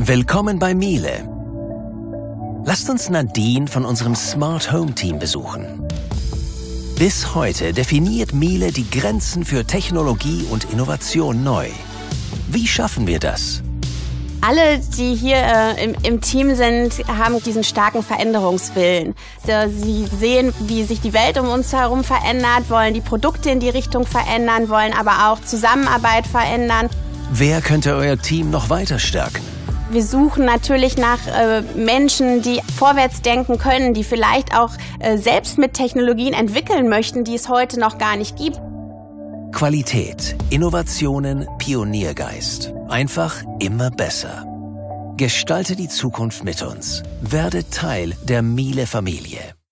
Willkommen bei Miele. Lasst uns Nadine von unserem Smart Home Team besuchen. Bis heute definiert Miele die Grenzen für Technologie und Innovation neu. Wie schaffen wir das? Alle, die hier im Team sind, haben diesen starken Veränderungswillen. Sie sehen, wie sich die Welt um uns herum verändert, wollen die Produkte in die Richtung verändern, wollen aber auch Zusammenarbeit verändern. Wer könnte euer Team noch weiter stärken? Wir suchen natürlich nach Menschen, die vorwärts denken können, die vielleicht auch selbst mit Technologien entwickeln möchten, die es heute noch gar nicht gibt. Qualität, Innovationen, Pioniergeist. Einfach immer besser. Gestalte die Zukunft mit uns. Werde Teil der Miele-Familie.